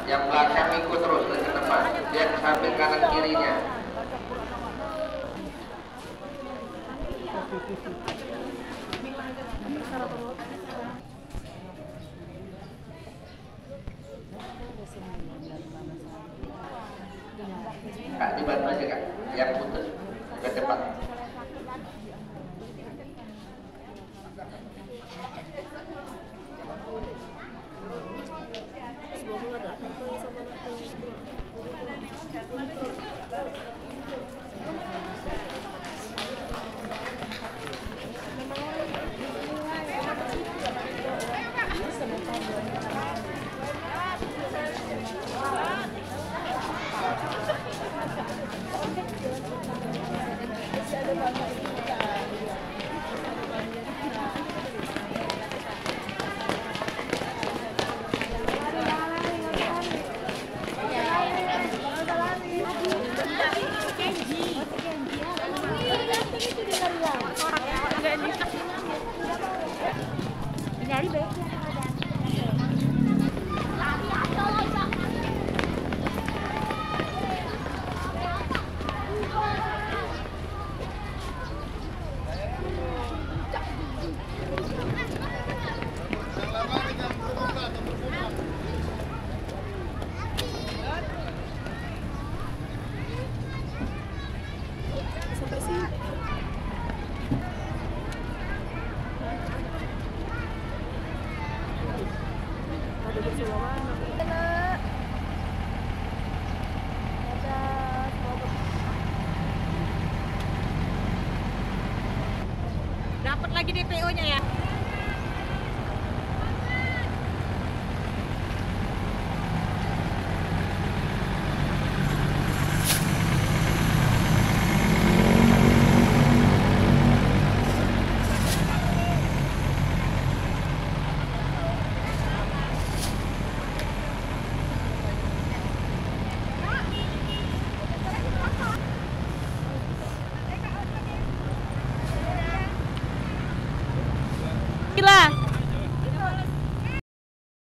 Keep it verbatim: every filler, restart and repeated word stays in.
Yang belakang ikut terus ke depan. Dia samping kanan kirinya. Kak, dibantu aja kak, yang putus ke cepat. Nyari baik. Dapat lagi D P O-nya ya? Gila.